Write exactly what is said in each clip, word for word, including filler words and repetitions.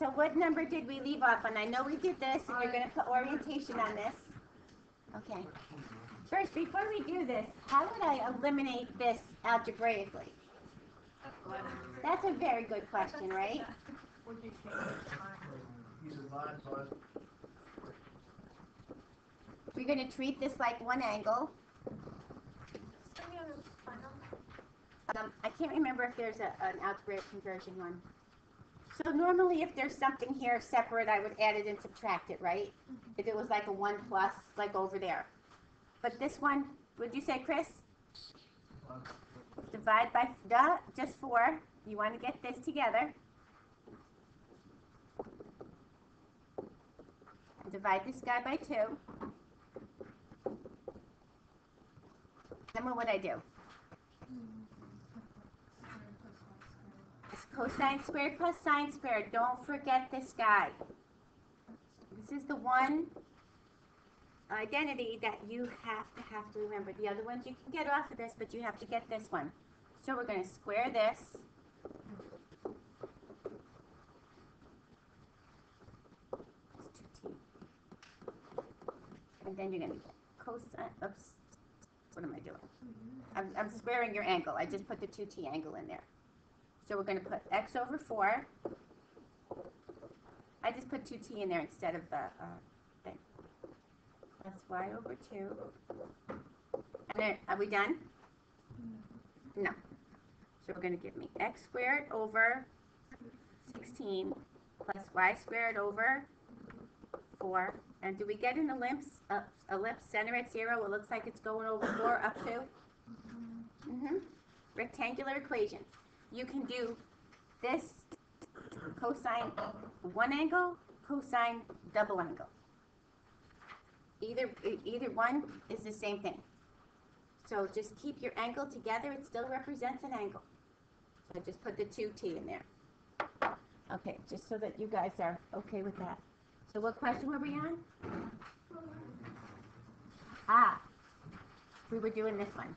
so what number did we leave off on? I know we did this, and you're going to put orientation on this. Okay. First, before we do this, how would I eliminate this algebraically? That's a very good question, right? We're going to treat this like one angle. Um, I can't remember if there's a, an algebraic conversion one. So normally if there's something here separate, I would add it and subtract it, right? If it was like a one plus, like over there. But this one, would you say, Chris? Divide by, duh, just four. You want to get this together. And divide this guy by two. Then what would I do? It's cosine squared plus sine squared. Don't forget this guy. This is the one identity that you have to have to remember. The other ones you can get off of this, but you have to get this one. So we're going to square this. And then you're going to get cosine. Oops. What am I doing? I'm, I'm squaring your angle. I just put the two t angle in there. So we're going to put x over four. I just put two t in there instead of the uh, thing. Plus y over two. And then, are we done? No. So we're going to give me x squared over sixteen plus y squared over four. And do we get an ellipse, uh, ellipse center at zero? It looks like it's going over four up to? Mm-hmm. Rectangular equation. You can do this cosine one angle, cosine double angle. Either, either one is the same thing. So just keep your angle together. It still represents an angle. So just put the two t in there. Okay, just so that you guys are okay with that. So what question were we on? Ah, we were doing this one.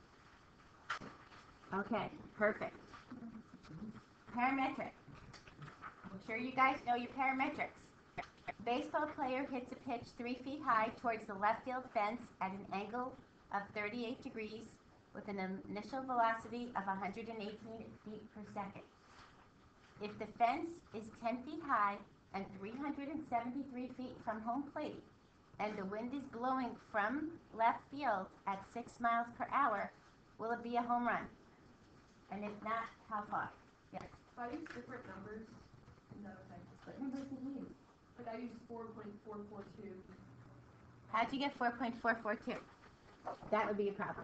Okay, perfect. Parametric. I'm sure you guys know your parametrics. Baseball player hits a pitch three feet high towards the left field fence at an angle of thirty-eight degrees with an initial velocity of one hundred eighteen feet per second. If the fence is ten feet high and three hundred seventy-three feet from home plate, and the wind is blowing from left field at six miles per hour, will it be a home run? And if not, how far? Yes. So I use different numbers. No, okay. What numbers did you use? Like I use four point four four two. How'd you get four point four four two? That would be a problem.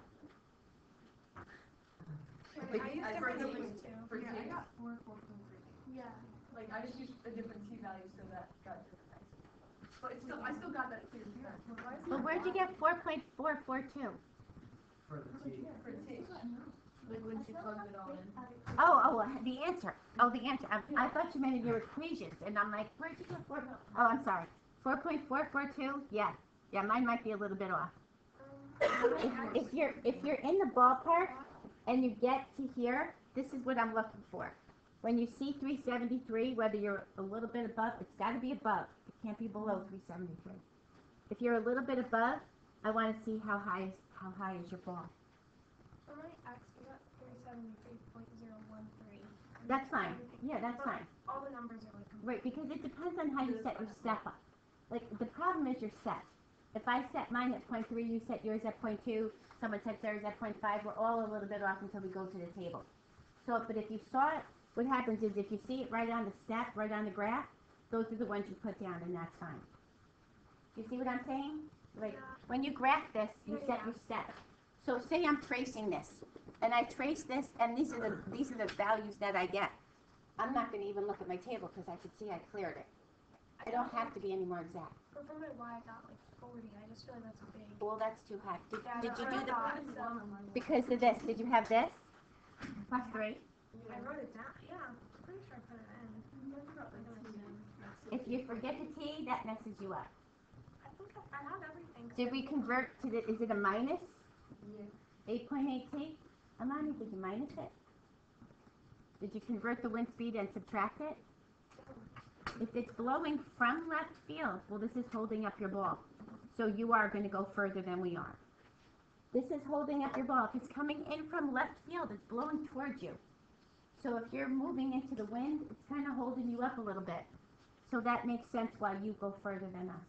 Like, I use I different for numbers T. too. For Yeah, T. I got four, four point three. Yeah. Like I just used a different T value so that got different things. But it's still, I still got that clear. Yeah. Well, where'd you get four point four four two? For the T. For T. Like when she plugged it all in. Oh, oh, the answer. Oh, the answer. I, I thought you meant in your equations, and I'm like, where'd you get four? Oh, I'm sorry. four point four four two? Yeah. Yeah, mine might be a little bit off. If, if you're if you're in the ballpark and you get to here, this is what I'm looking for. When you see three seventy-three, whether you're a little bit above, it's got to be above. It can't be below three seventy-three. If you're a little bit above, I want to see how high is how high is your ball. For my X, we got three seventy-three point zero one three. That's fine. Yeah, that's fine. All the numbers are like Right, because it depends on how you set your step up. Like, the problem is your set. If I set mine at point three, you set yours at point two, someone sets theirs at point five, we're all a little bit off until we go to the table. So, but if you saw it, what happens is if you see it right on the step, right on the graph, those are the ones you put down, and that's fine. You see what I'm saying? Like, when you graph this, you set your step. So say I'm tracing this, and I trace this, and these are the these are the values that I get. I'm not going to even look at my table because I could see I cleared it. I don't have to be any more exact. But for my Y, I got like forty. I just feel like that's big. Well, that's too high. Did, Yeah, did that's you what do I the thought. So, because of this? Did you have this plus three? I wrote it down. Yeah, I'm pretty sure I put it in. If you forget the T, that messes you up. I think I, I have everything. Did we convert to the? Is it a minus? Yeah. eight point eight T? Amani, did you minus it? Did you convert the wind speed and subtract it? If it's blowing from left field, well, this is holding up your ball. So you are going to go further than we are. This is holding up your ball. If it's coming in from left field, it's blowing towards you. So if you're moving into the wind, it's kind of holding you up a little bit. So that makes sense why you go further than us.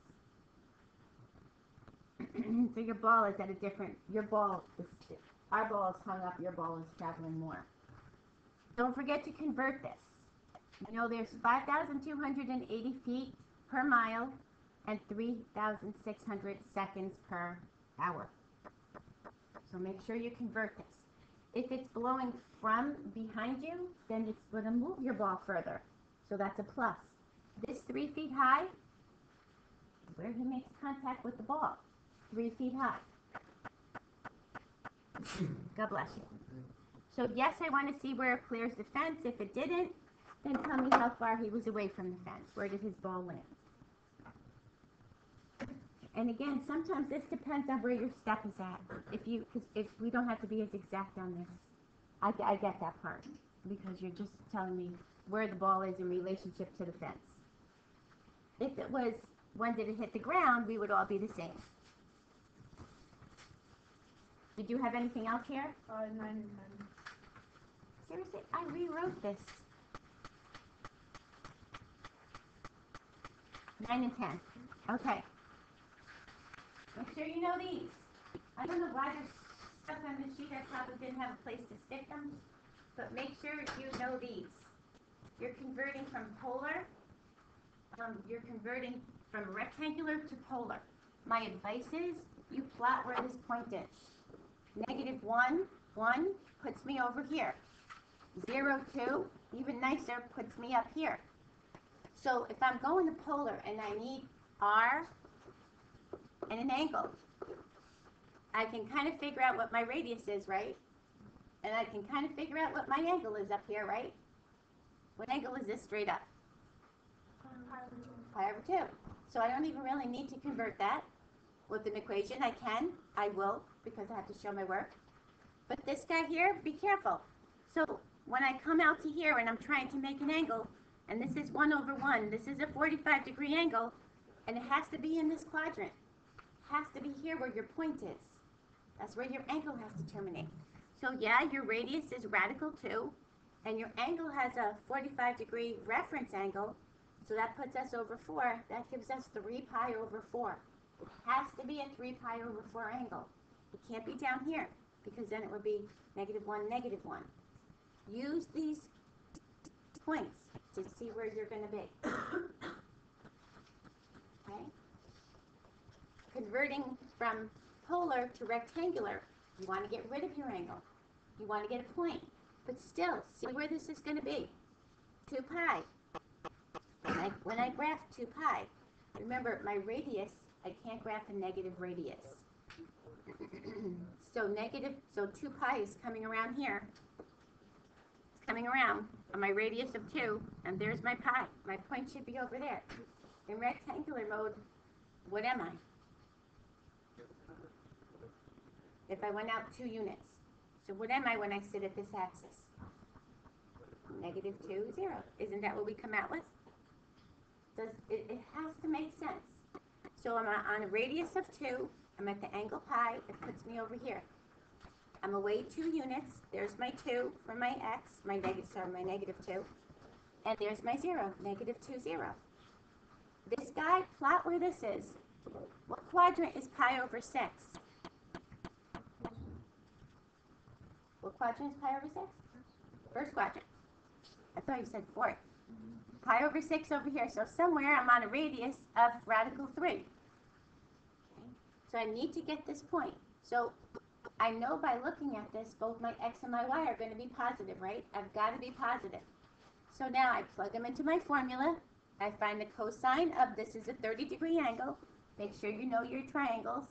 So your ball is at a different, your ball is, our ball is hung up, your ball is traveling more. Don't forget to convert this. You know there's five thousand two hundred eighty feet per mile and three thousand six hundred seconds per hour. So make sure you convert this. If it's blowing from behind you, then it's going to move your ball further. So that's a plus. This three feet high, where he makes contact with the ball, three feet high. God bless you. So yes, I want to see where it clears the fence. If it didn't, then tell me how far he was away from the fence. Where did his ball land? And again, sometimes this depends on where your step is at. If you, cause if we don't have to be as exact on this, I, I get that part because you're just telling me where the ball is in relationship to the fence. If it was when did it hit the ground, we would all be the same. Did you have anything else here? Uh, nine and ten. Seriously, I rewrote this. Nine and ten. Okay. Make sure you know these. I don't know why there's stuff on the sheet. I probably didn't have a place to stick them. But make sure you know these. You're converting from polar. Um, you're converting from rectangular to polar. My advice is you plot where this point is. Negative one, one puts me over here. Zero, two, even nicer, puts me up here. So if I'm going to polar and I need R and an angle, I can kind of figure out what my radius is, right? And I can kind of figure out what my angle is up here, right? What angle is this straight up? Pi over two. So I don't even really need to convert that with an equation. I can, I will, because I have to show my work. But this guy here, be careful. So when I come out to here and I'm trying to make an angle, and this is one over one, this is a forty-five degree angle, and it has to be in this quadrant. It has to be here where your point is. That's where your angle has to terminate. So yeah, your radius is radical two, and your angle has a forty-five degree reference angle, so that puts us over four. That gives us three pi over four. It has to be a three pi over four angle. It can't be down here, because then it would be negative one, negative one. Use these points to see where you're going to be. Okay? Converting from polar to rectangular, you want to get rid of your angle. You want to get a point. But still, see where this is going to be. two pi. When I, when I graph two pi, remember my radius, I can't graph a negative radius. So negative, so two pi is coming around here. It's coming around on my radius of two, and there's my pi. My point should be over there. In rectangular mode, what am I? If I went out two units. So what am I when I sit at this axis? Negative two, zero. Isn't that what we come out with? Does it, it has to make sense. So I'm on a radius of two. I'm at the angle pi. It puts me over here. I'm away two units. There's my two for my x, my negative, sorry, my negative two. And there's my zero, negative two, zero. This guy, plot where this is. What quadrant is pi over six? What quadrant is pi over six? First quadrant. I thought you said fourth. Pi over six over here. So somewhere I'm on a radius of radical three. Okay. So I need to get this point. So I know by looking at this, both my x and my y are going to be positive, right? I've got to be positive. So now I plug them into my formula. I find the cosine of this is a thirty degree angle. Make sure you know your triangles.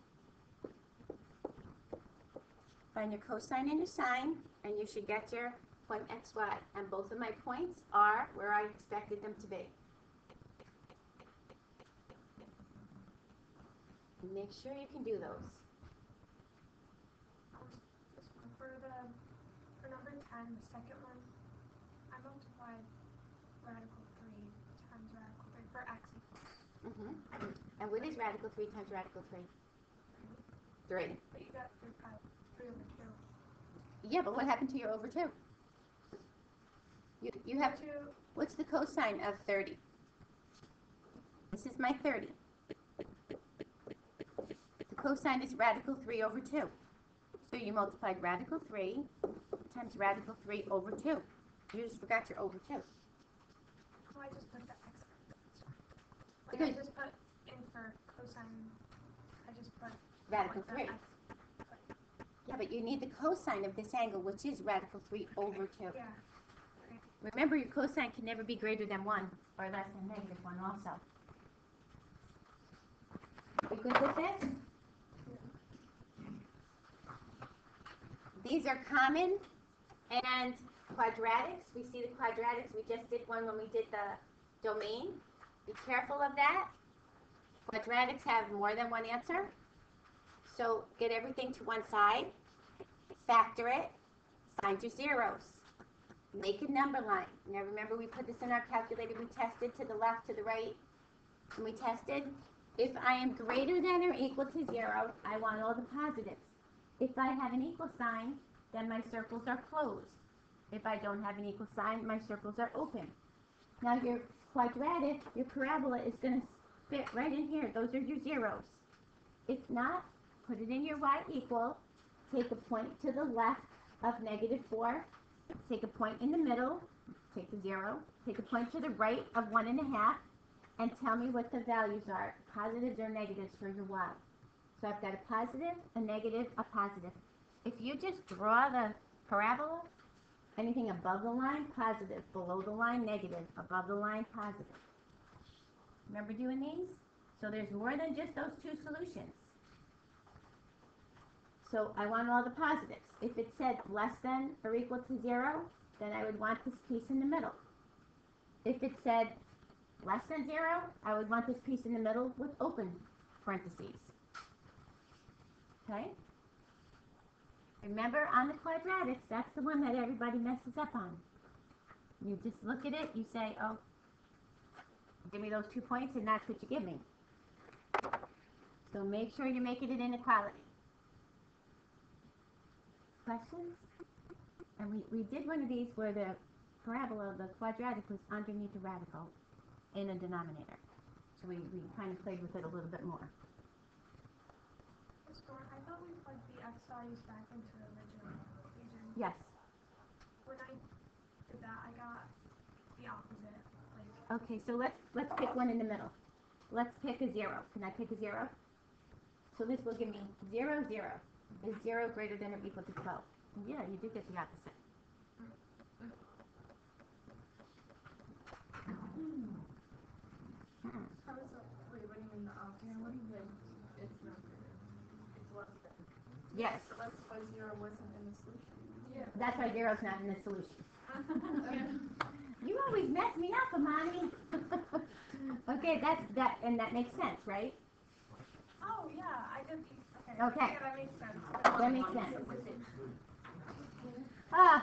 Find your cosine and your sine, and you should get your point xy. And both of my points are where I expected them to be. Make sure you can do those. For the, for number ten, the second one, I multiplied radical three times And what is radical three times radical three? Three. But you got three pi, three over two. Yeah, but what happened to your over two? You, you have, Two, what's the cosine of thirty? This is my thirty. The cosine is radical three over two. So you multiplied radical three times radical three over two. You just forgot your over two. oh, I just put the x. Like, I Because- just put in for cosine, I just put. Radical like the three. x. Yeah, but you need the cosine of this angle, which is radical three over two. Yeah, Remember, your cosine can never be greater than one, or less than negative one also. We good with this? These are common and quadratics. We see the quadratics. We just did one when we did the domain. Be careful of that. Quadratics have more than one answer. So get everything to one side, factor it, find your zeros. Make a number line. Now remember, we put this in our calculator. We tested to the left, to the right, and we tested. If I am greater than or equal to zero, I want all the positives. If I have an equal sign, then my circles are closed. If I don't have an equal sign, my circles are open. Now your quadratic, your parabola is going to fit right in here. Those are your zeros. If not, put it in your y equal. Take a point to the left of negative four. Take a point in the middle, take a zero, take a point to the right of one and a half, and tell me what the values are, positives or negatives for your y. So I've got a positive, a negative, a positive. If you just draw the parabola, anything above the line, positive, below the line, negative, above the line, positive. Remember doing these? So there's more than just those two solutions. So I want all the positives. If it said less than or equal to zero, then I would want this piece in the middle. If it said less than zero, I would want this piece in the middle with open parentheses. Okay? Remember, on the quadratics, that's the one that everybody messes up on. You just look at it, you say, oh, give me those two points, and that's what you give me. So make sure you're making it inequality. Questions? And we, we did one of these where the parabola, the quadratic, was underneath the radical in a denominator. So we, we kind of played with it a little bit more. Miss Dorn, I thought we plugged the x values back into the original equation. Yes. When I did that, I got the opposite. Like, Okay, so let's let's pick one in the middle. Let's pick a zero. Can I pick a zero? So this will give me zero, zero. Is zero greater than or equal to twelve? Yeah, you do get the opposite. Mm-mm. How is it, wait, what do you mean the opposite? What do you mean? It's not good. It's less than. Yes, So that's why zero wasn't in the solution. Yeah. that's why zero's not in the solution. You always mess me up, Amani. Okay, that's that, and that makes sense, right? oh, yeah, I did. Okay. Okay. Yeah, that makes sense. That makes sense. Ah.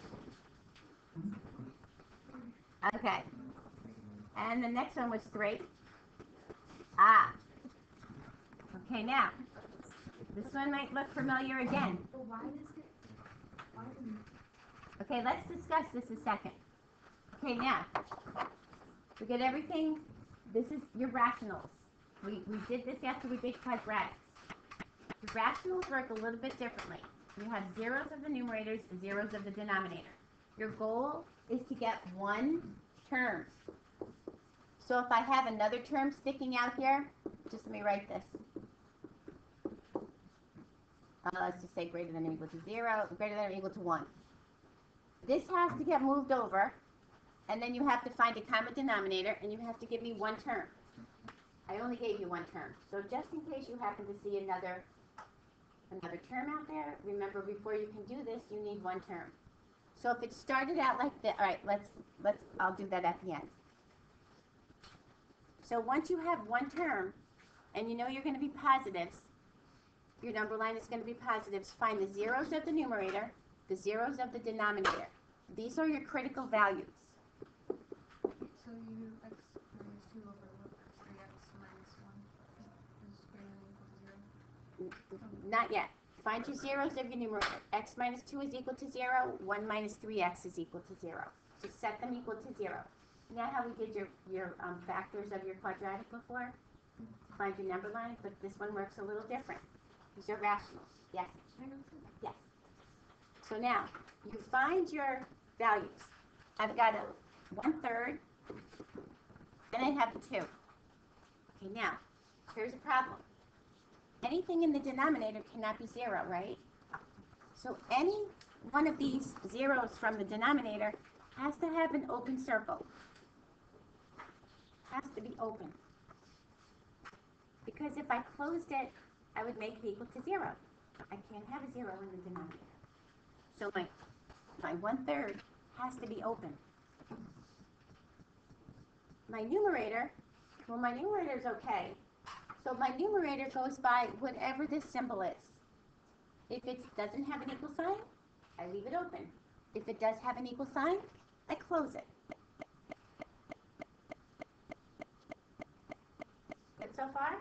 Okay. And the next one was three. Ah. Okay, now, this one might look familiar again. But why is it, why is it? Okay, let's discuss this a second. Okay, now, we get everything, this is your rationals. We, we did this after we did quadratics. The rationals work a little bit differently. You have zeros of the numerators and zeros of the denominator. Your goal is to get one term. So if I have another term sticking out here, just let me write this. Uh, let's just say greater than or equal to zero, greater than or equal to one. This has to get moved over, and then you have to find a common denominator, and you have to give me one term. I only gave you one term. So just in case you happen to see another another term out there, remember, before you can do this, you need one term. So if it started out like that, all right, let's, let's, I'll do that at the end. So once you have one term, and you know you're going to be positives, your number line is going to be positives, find the zeros of the numerator, the zeros of the denominator. These are your critical values. So you do x minus two over three x minus one. not yet. Find your zeros of your numerator. X minus two is equal to zero, one minus three x is equal to zero. So set them equal to zero. You know how we did your, your um, factors of your quadratic before? To find your number line, but this one works a little different. These are rationals. Yes? Yes. So now, you find your values. I've got a one-third, then I have a two. Okay, now, here's a problem. Anything in the denominator cannot be zero, right? So any one of these zeros from the denominator has to have an open circle. Has to be open. Because if I closed it, I would make it equal to zero. I can't have a zero in the denominator. So my, my one-third has to be open. My numerator, well, my numerator is okay. So my numerator goes by whatever this symbol is. If it doesn't have an equal sign, I leave it open. If it does have an equal sign, I close it. Good so far?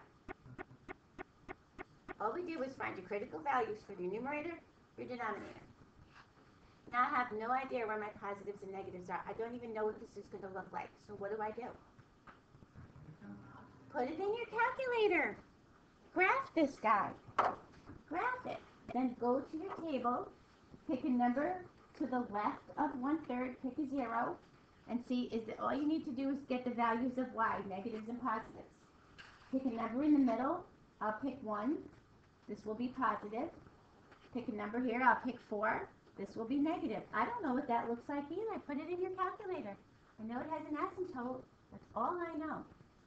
All we do is find your critical values for your numerator, your denominator. Now I have no idea where my positives and negatives are. I don't even know what this is going to look like. So what do I do? Put it in your calculator. Graph this guy. Graph it. Then go to your table, pick a number to the left of one-third, pick a zero, and see, is it, all you need to do is get the values of y, negatives and positives. Pick a number in the middle. I'll pick one. This will be positive. Pick a number here. I'll pick four. This will be negative. I don't know what that looks like either. Put it in your calculator. I know it has an asymptote. That's all I know.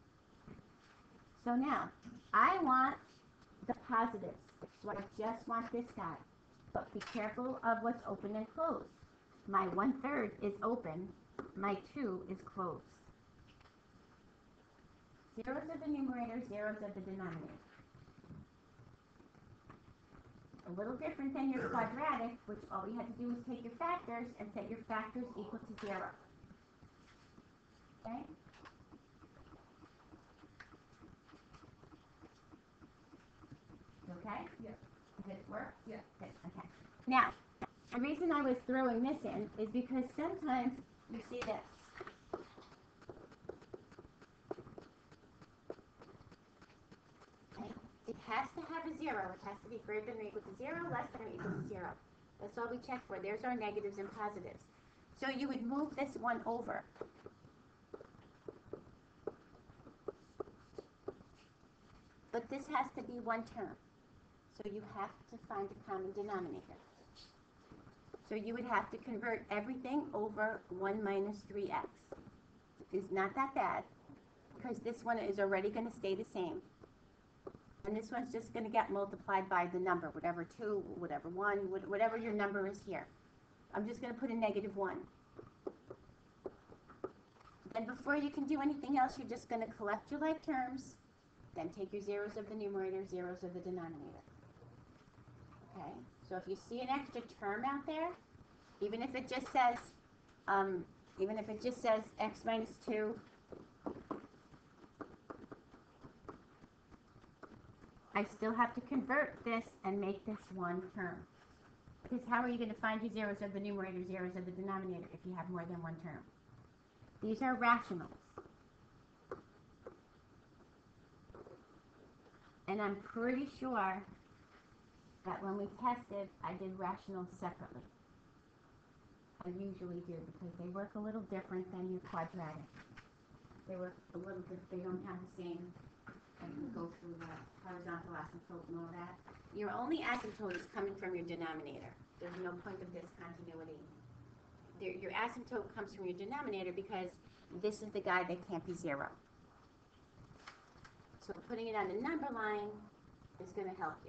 So now, I want the positives. So I just want this guy. But be careful of what's open and closed. My one-third is open. My two is closed. Zeros of the numerator, zeros of the denominator. A little different than your quadratic, which all we had to do was take your factors and set your factors equal to zero. Okay? Okay? Yeah. Did it work? Yeah. Good. Okay. Now, the reason I was throwing this in is because sometimes you see this. Okay? It has to have a zero. It has to be greater than or equal to zero, less than or equal to zero. That's all we check for. There's our negatives and positives. So you would move this one over. But this has to be one term. So you have to find a common denominator. So you would have to convert everything over one minus three x. It's not that bad, because this one is already going to stay the same. And this one's just going to get multiplied by the number, whatever two, whatever one, whatever your number is here. I'm just going to put a negative one. Then before you can do anything else, you're just going to collect your like terms, then take your zeros of the numerator, zeros of the denominator. Okay, so if you see an extra term out there, even if it just says, um, even if it just says x minus two, I still have to convert this and make this one term. Because how are you going to find your zeros of the numerator, zeros of the denominator if you have more than one term? These are rationals. And I'm pretty sure that when we tested, I did rationals separately. I usually do because they work a little different than your quadratic. They work a little different. They don't have the same, and you go through the horizontal asymptote and all that. Your only asymptote is coming from your denominator. There's no point of discontinuity. There, your asymptote comes from your denominator because this is the guy that can't be zero. So putting it on the number line is going to help you.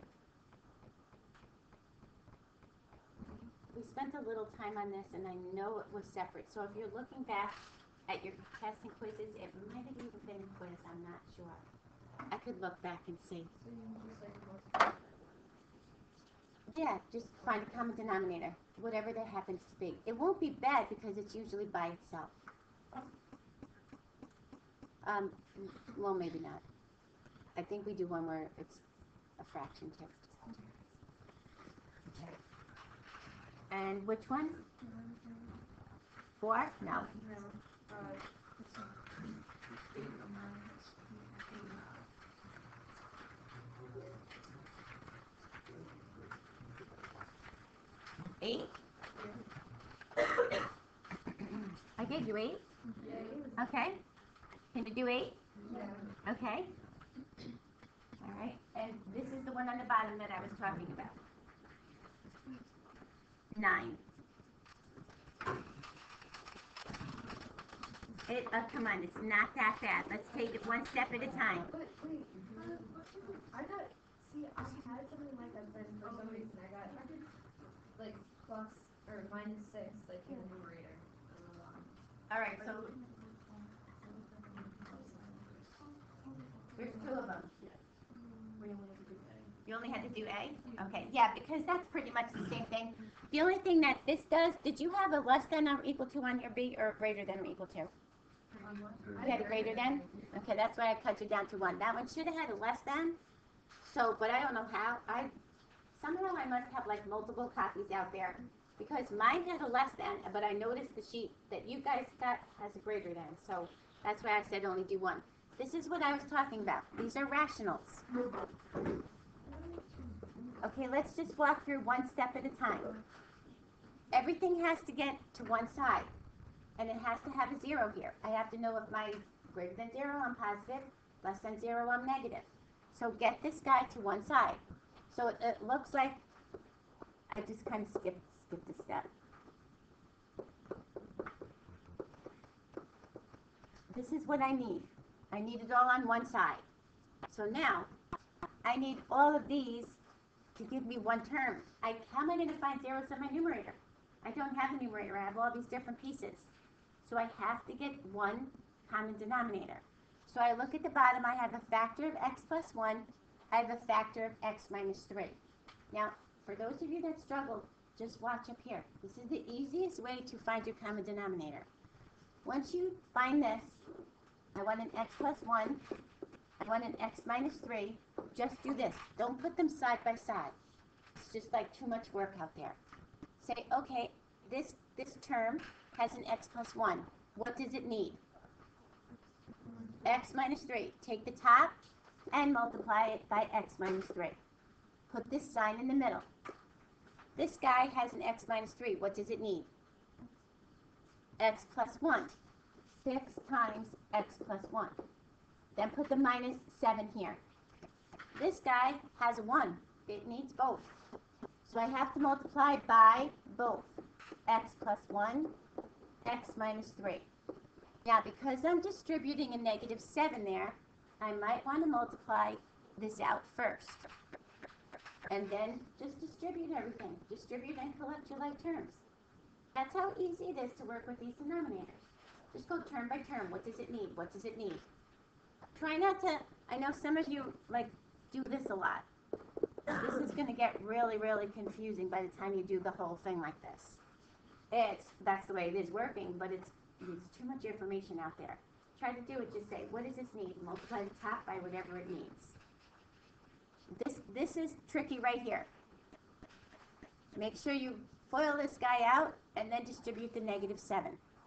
We spent a little time on this, and I know it was separate. So if you're looking back at your tests and quizzes, it might have even been a quiz. I'm not sure. I could look back and see. So you just like most. Yeah, just find a common denominator, whatever that happens to be. It won't be bad because it's usually by itself. Um, well, maybe not. I think we do one where it's a fraction too. Okay. And which one? Four? No. Eight? I gave you eight? Okay. Can you do eight? Okay. All right. And this is the one on the bottom that I was talking about. Nine. It, oh, come on, it's not that bad. Let's take it one step at a time. But wait, I got, see, I had something like that, but for some reason I got like plus or minus six, like in the numerator. All right, so there's two of them. We only have to do A. You only had to do A? Okay, yeah, because that's pretty much the same thing. The only thing that this does, did you have a less than or equal to on your B or greater than or equal to? You had a greater than? Okay, that's why I cut you down to one. That one should have had a less than. So, but I don't know how. I somehow I must have like multiple copies out there because mine had a less than, but I noticed the sheet that you guys got has a greater than. So that's why I said only do one. This is what I was talking about. These are rationals. Okay, let's just walk through one step at a time. Everything has to get to one side. And it has to have a zero here. I have to know if my greater than zero, I'm positive, less than zero, I'm negative. So get this guy to one side. So it, it looks like I just kind of skipped, skipped a step. This is what I need. I need it all on one side. So now, I need all of these to give me one term. I, how am I going to find zeros in my numerator? I don't have a numerator. I have all these different pieces. So I have to get one common denominator. So I look at the bottom, I have a factor of x plus one, I have a factor of x minus three. Now, for those of you that struggle, just watch up here. This is the easiest way to find your common denominator. Once you find this, I want an x plus one, I want an x minus three, just do this. Don't put them side by side. It's just like too much work out there. Say, okay, this, this term has an x plus one. What does it need? X minus three. Take the top and multiply it by x minus three. Put this sign in the middle. This guy has an x minus three. What does it need? X plus one. six times x plus one. Then put the minus seven here. This guy has a one. It needs both. So I have to multiply by both. X plus one, x minus three. Now, because I'm distributing a negative seven there, I might want to multiply this out first. And then just distribute everything. Distribute and collect your like terms. That's how easy it is to work with these denominators. Just go term by term. What does it need? What does it need? Try not to, I know some of you like do this a lot. This is going to get really, really confusing by the time you do the whole thing like this. It's, that's the way it is working, but it's, there's too much information out there. Try to do it, just say, what does this need? Multiply the top by whatever it needs. This, this is tricky right here. Make sure you FOIL this guy out and then distribute the negative seven.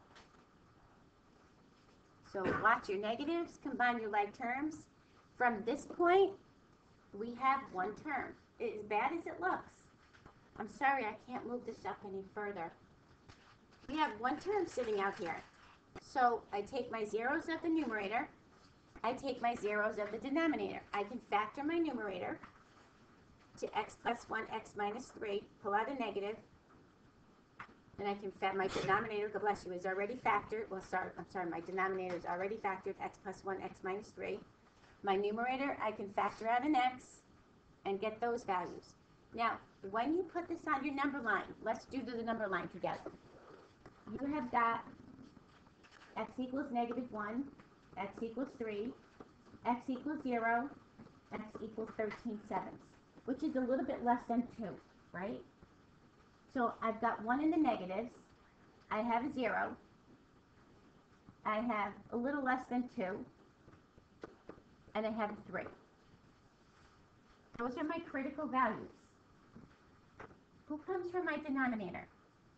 So watch your negatives, combine your like terms. From this point, we have one term. As bad as it looks. I'm sorry, I can't move this up any further. We have one term sitting out here. So I take my zeros of the numerator. I take my zeros of the denominator. I can factor my numerator to x plus one, x minus three, pull out a negative. And I can factor my denominator, God bless you, is already factored. Well, sorry, I'm sorry, my denominator is already factored, x plus one, x minus three. My numerator, I can factor out an x and get those values. Now, when you put this on your number line, let's do the number line together. You have got x equals negative one, x equals three, x equals zero, x equals thirteen sevenths, which is a little bit less than two, right? So I've got one in the negatives, I have a zero, I have a little less than two, and I have a three. Those are my critical values. Who comes from my denominator?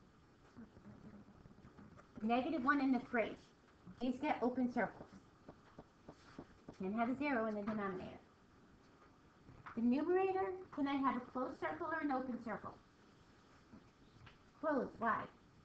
Negative one and the three. These get open circles. Can have a zero in the denominator. The numerator, can I have a closed circle or an open circle? Closed. Why?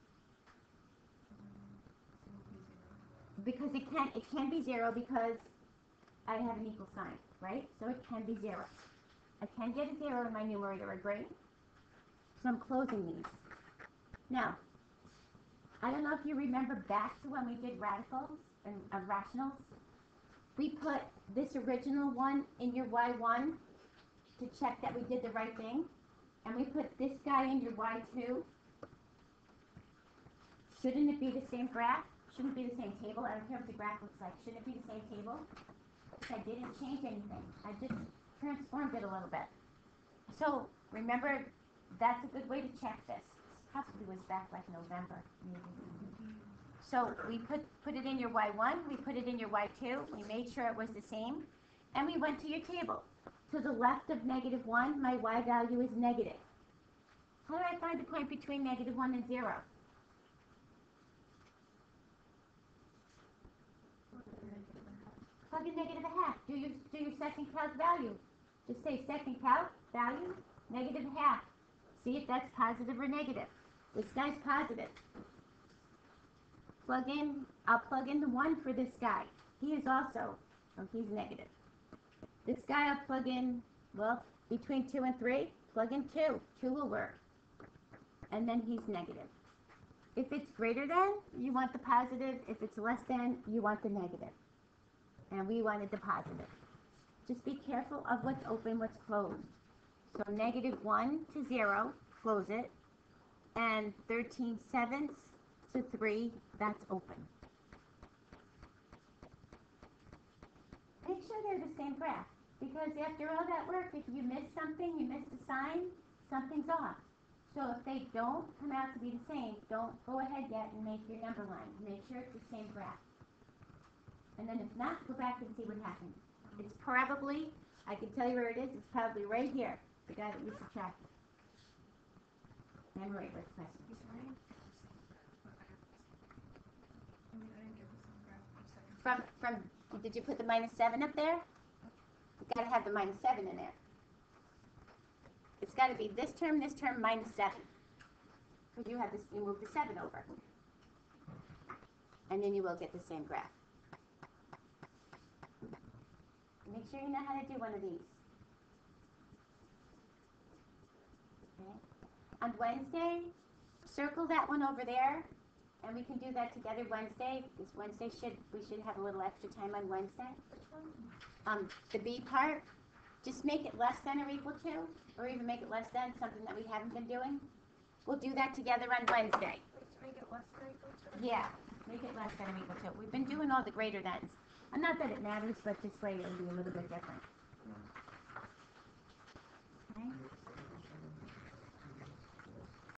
Because it can it can be zero because I have an equal sign, right? So it can be zero. I can get a zero in my numerator, agree? So I'm closing these. Now, I don't know if you remember back to when we did radicals and uh, rationals. We put this original one in your y one to check that we did the right thing. And we put this guy in your y two. Shouldn't it be the same graph? Shouldn't it be the same table? I don't care what the graph looks like. Shouldn't it be the same table? I didn't change anything. I just transformed it a little bit. So remember, that's a good way to check this. Possibly was back like November, maybe. So we put, put it in your y one, we put it in your y two, we made sure it was the same, and we went to your table. To the left of negative one, my y value is negative. How do I find the point between negative one and zero? Plug in negative a half. Do your, do your second calc value. Just say second calc value, negative a half. See if that's positive or negative. This guy's positive. Plug in, I'll plug in the one for this guy. He is also, oh, he's negative. This guy I'll plug in, well, between two and three, plug in two. Two will work. And then he's negative. If it's greater than, you want the positive. If it's less than, you want the negative. And we wanted the positive. Just be careful of what's open, what's closed. So negative one to zero, close it. And thirteen sevenths to three, that's open. Make sure they're the same graph. Because after all that work, if you miss something, you miss the sign, something's off. So if they don't come out to be the same, don't go ahead yet and make your number line. Make sure it's the same graph. And then if not, go back and see what happened. It's probably, I can tell you where it is, it's probably right here. The guy that you subtracted. Memory with questions. From, from, did you put the minus seven up there? You gotta have the minus seven in there. It's gotta be this term, this term, minus seven. Because you have this, you move the seven over. And then you will get the same graph. Make sure you know how to do one of these. Okay. On Wednesday, circle that one over there, and we can do that together Wednesday. This Wednesday should we should have a little extra time on Wednesday. Um, the B part, just make it less than or equal to, or even make it less than something that we haven't been doing. We'll do that together on Wednesday. Make it less than equal to? Yeah, make it less than or equal to. We've been doing all the greater thans. And not that it matters, but this way it'll be a little bit different. Okay?